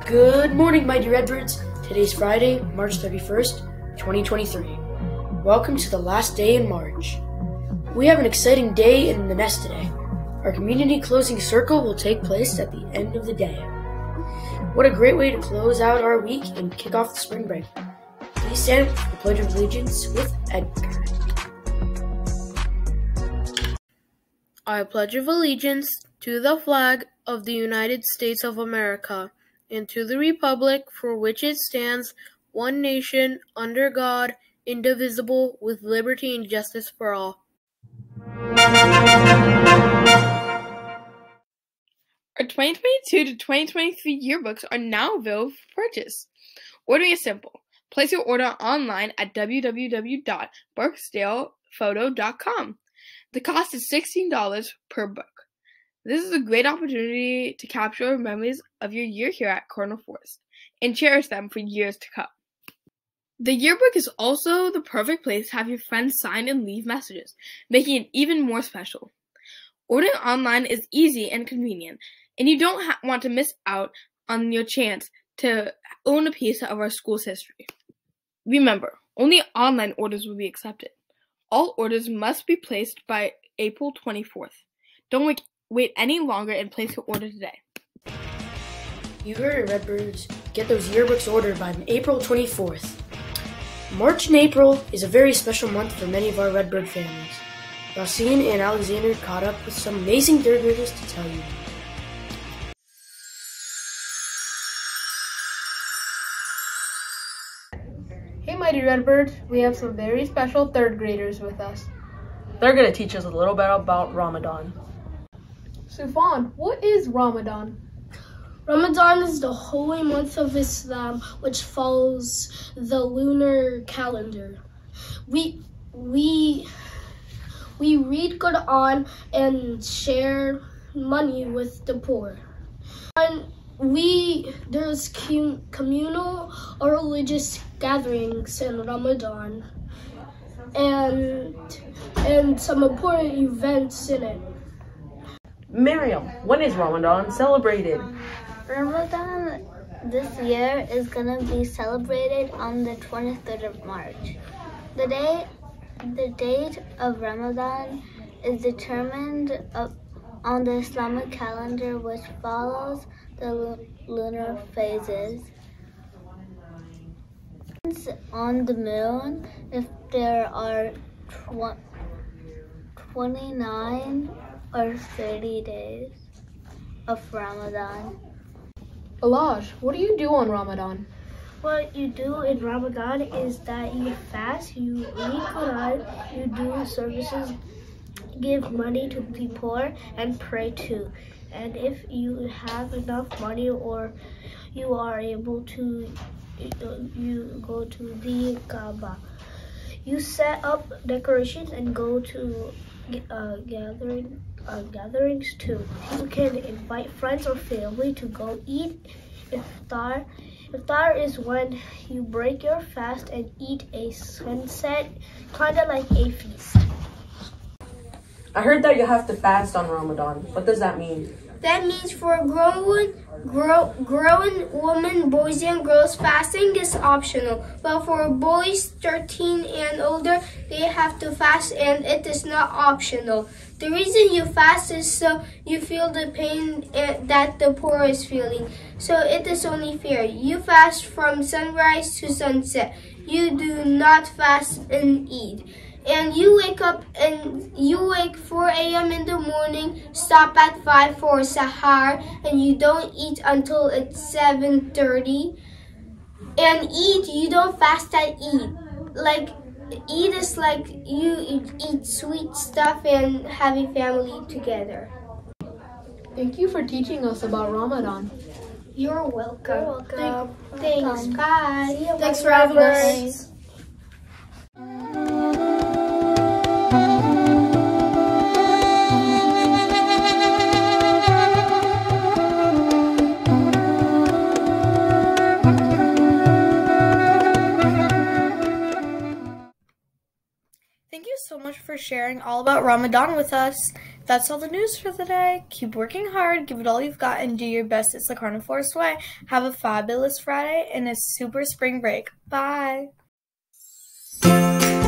Good morning, mighty Redbirds. Today's Friday, March 31st, 2023. Welcome to the last day in March. We have an exciting day in the nest today. Our community closing circle will take place at the end of the day. What a great way to close out our week and kick off the spring break. Please stand for the Pledge of Allegiance with Edgar. I pledge allegiance to the flag of the United States of America and to the republic for which it stands, one nation, under God, indivisible, with liberty and justice for all. Our 2022 to 2023 yearbooks are now available for purchase. Ordering is simple. Place your order online at www.barksdalephoto.com. The cost is $16 per book. This is a great opportunity to capture memories of your year here at Cardinal Forest and cherish them for years to come. The yearbook is also the perfect place to have your friends sign and leave messages, making it even more special. Ordering online is easy and convenient, and you don't want to miss out on your chance to own a piece of our school's history. Remember, only online orders will be accepted. All orders must be placed by April 24th. Don't wait any longer and place your order today. You heard it, Redbirds. Get those yearbooks ordered by April 24th. March and April is a very special month for many of our Redbird families. Racine and Alexander caught up with some amazing third graders to tell you. Hey mighty Redbirds, we have some very special third graders with us. They're going to teach us a little bit about Ramadan. Sufan, what is Ramadan? Ramadan is the holy month of Islam, which follows the lunar calendar. We read Quran and share money with the poor. And there's communal or religious gatherings in Ramadan and some important events in it. Miriam, when is Ramadan celebrated? Ramadan this year is going to be celebrated on the 23rd of March. The date of Ramadan is determined on the Islamic calendar, which follows the lunar phases. On the moon, if there are 29 or 30 days of Ramadan. Alaj, what do you do on Ramadan? What you do in Ramadan is that you fast, you read Quran, you do services, give money to the poor, and pray too. And if you have enough money or you are able to, you go to the Kaaba. You set up decorations and go to gatherings too. You can invite friends or family to go eat iftar. Iftar is when you break your fast and eat a sunset, kind of like a feast. I heard that you have to fast on Ramadan. What does that mean? That means for grown women, boys and girls, fasting is optional. But for boys 13 and older, they have to fast and it is not optional. The reason you fast is so you feel the pain that the poor is feeling. So it is only fair. You fast from sunrise to sunset. You do not fast and eat. And you wake 4 a.m. in the morning, stop at 5 for sahar, and you don't eat until it's 7:30. And you don't fast at Eid. Like, Eid is like you eat sweet stuff and have a family together. Thank you for teaching us about Ramadan. You're welcome. You're welcome. Thanks. Bye. Thanks for having us. Thank you so much for sharing all about Ramadan with us. That's all the news for the day. Keep working hard, give it all you've got, and do your best. It's the Cardinal Forest way. Have a fabulous Friday and a super spring break. Bye.